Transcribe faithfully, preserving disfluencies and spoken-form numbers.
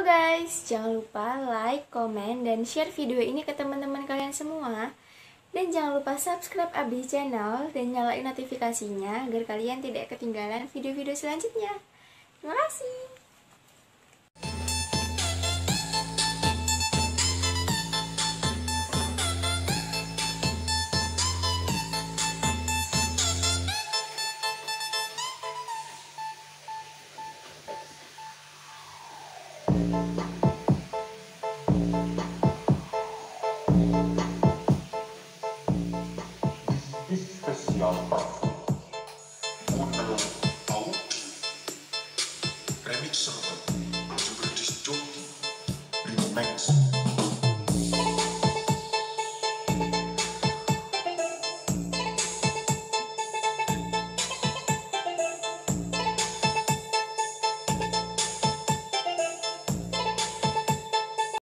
Halo guys, jangan lupa like, komen, dan share video ini ke teman-teman kalian semua. Dan jangan lupa subscribe Abdi Channel dan nyalain notifikasinya agar kalian tidak ketinggalan video-video selanjutnya. Terima kasih. Spesial Model Out Remix Server Jumlah Disc Jockey Remix